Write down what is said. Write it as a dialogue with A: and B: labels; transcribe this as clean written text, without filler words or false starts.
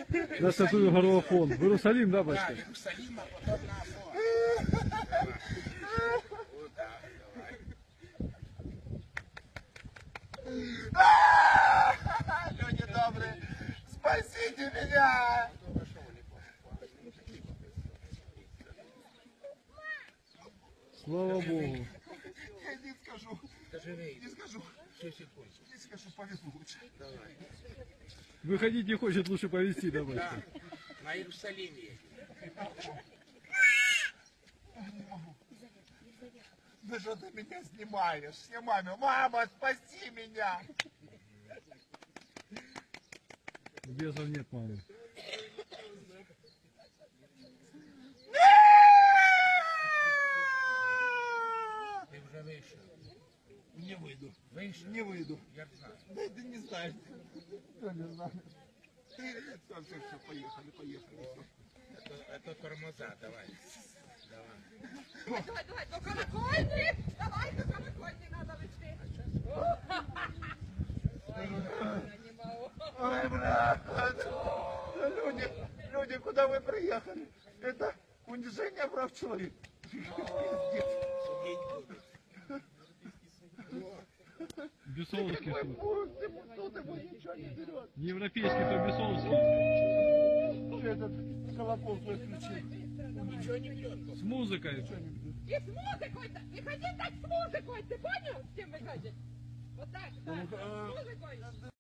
A: На Святую гору Афон. В Иерусалим, да, батюшка?
B: Да, Иерусалим, а потом на Афон. Вот так, давай. Люди добрые, спасите меня!
A: Слава Богу.
B: Я не скажу, не скажу, не скажу, повезу лучше. Давай.
A: Выходить не хочет, лучше повезти, да, батюшка?
B: Да, на Иерусалим едем.
A: Не могу.
B: Да что ты меня снимаешь? Снимай меня. Мама, спаси меня!
A: Бесов нет, мамы.
B: Ты уже вышел.
A: Не выйду.
B: Вышел?
A: Не выйду.
B: Я знаю.
A: Да ты не знаешь. Я не знаю.
B: Все, поехали, поехали. Это тормоза, давай. Давай.
C: Давай, до колокольни! Давай, до колокольни надо вести.
B: Ой, брат, люди, куда вы приехали? Это унижение прав человека.
A: Бесовский суд.
B: Тут ему ничего не берет.
A: Не европейский, то бесовский.
B: Этот колокол твой включил. Ничего не берет.
A: С музыкой.
C: И с музыкой-то! Не ходи так с музыкой! Ты понял, с кем выходит? Вот так, да. С музыкой.